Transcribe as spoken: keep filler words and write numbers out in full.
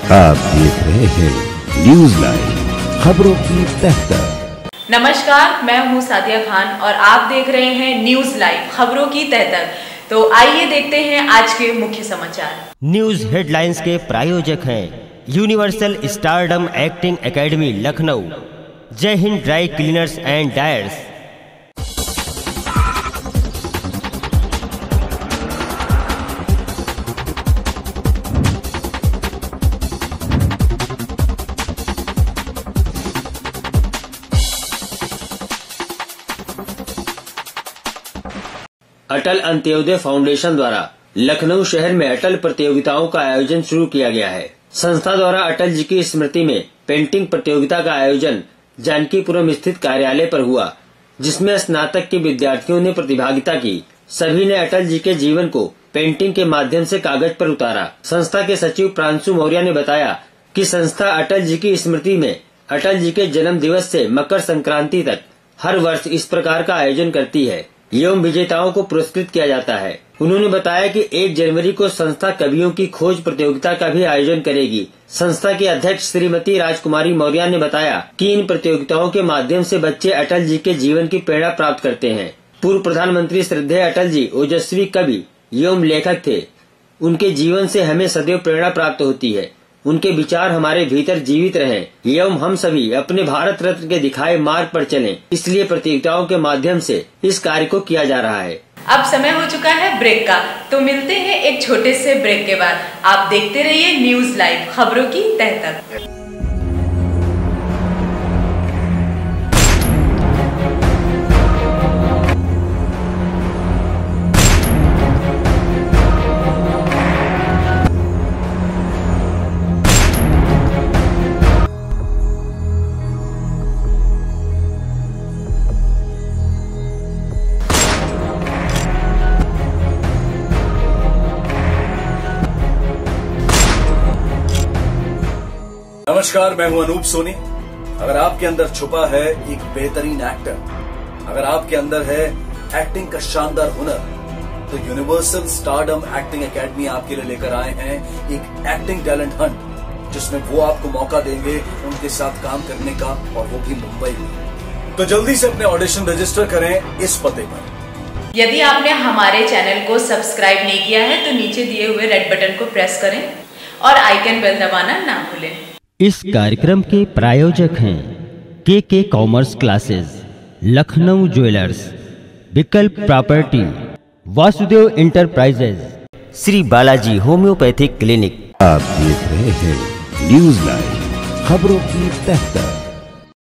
आप देख रहे हैं न्यूज लाइव खबरों की तहतर। नमस्कार, मैं हूं सादिया खान और आप देख रहे हैं न्यूज लाइव खबरों की तहतर। तो आइए देखते हैं आज के मुख्य समाचार। न्यूज हेडलाइंस के प्रायोजक हैं universal stardom acting academy Lucknow, Jai Hind dry cleaners and dyers. Atal Antyodaya foundation द्वारा लखनऊ शहर में अटल प्रतियोगिताओं का आयोजन शुरू किया गया है। संस्था द्वारा अटल जी की स्मृति में पेंटिंग प्रतियोगिता का आयोजन जानकीपुरम स्थित कार्यालय पर हुआ, जिसमें स्नातक के विद्यार्थियों ने प्रतिभागिता की। सभी ने अटल जी के जीवन को पेंटिंग के माध्यम से कागज पर उतारा। संस्था के सचिव प्रांशु मौर्य ने बताया कि संस्था अटल जी की स्मृति में अटल जी के जन्म दिवस से मकर संक्रांति तक हर वर्ष इस प्रकार का आयोजन करती है एवं विजेताओं को पुरस्कृत किया जाता है। उन्होंने बताया कि एक जनवरी को संस्था कवियों की खोज प्रतियोगिता का भी आयोजन करेगी। संस्था की अध्यक्ष श्रीमती राजकुमारी मौर्य ने बताया कि इन प्रतियोगिताओं के माध्यम से बच्चे अटल जी के जीवन की प्रेरणा प्राप्त करते हैं। पूर्व प्रधानमंत्री श्रद्धेय अटल जी ओजस्वी कवि एवं लेखक थे। उनके जीवन से हमें सदैव प्रेरणा प्राप्त होती है। उनके विचार हमारे भीतर जीवित रहें एवं हम सभी अपने भारत रत्न के दिखाए मार्ग पर चलें। इसलिए प्रतियोगिताओं के माध्यम से इस कार्य को किया जा रहा है। अब समय हो चुका है ब्रेक का, तो मिलते हैं एक छोटे से ब्रेक के बाद। आप देखते रहिए न्यूज लाइव खबरों की तह तक। नमस्कार, मैं हूं अनूप सोनी। अगर आपके अंदर छुपा है एक बेहतरीन एक्टर, अगर आपके अंदर है एक्टिंग का शानदार हुनर, तो यूनिवर्सल स्टारडम एक्टिंग एकेडमी आपके लिए लेकर आए हैं एक एक्टिंग टैलेंट हंट, जिसमें वो आपको मौका देंगे उनके साथ काम करने का, और वो भी मुंबई में। तो जल्दी से अपने ऑडिशन रजिस्टर करें इस पते पर। यदि आपने हमारे चैनल को सब्सक्राइब नहीं किया है तो नीचे दिए हुए रेड बटन को प्रेस करें और आइकन बेल दबाना ना भूलें। इस कार्यक्रम के प्रायोजक हैं K K commerce classes, Lucknow jewellers, Vikalp property, Vasudev enterprises, Shri Balaji homeopathic clinic. आप देख रहे हैं न्यूज लाइव खबरों की तहतर।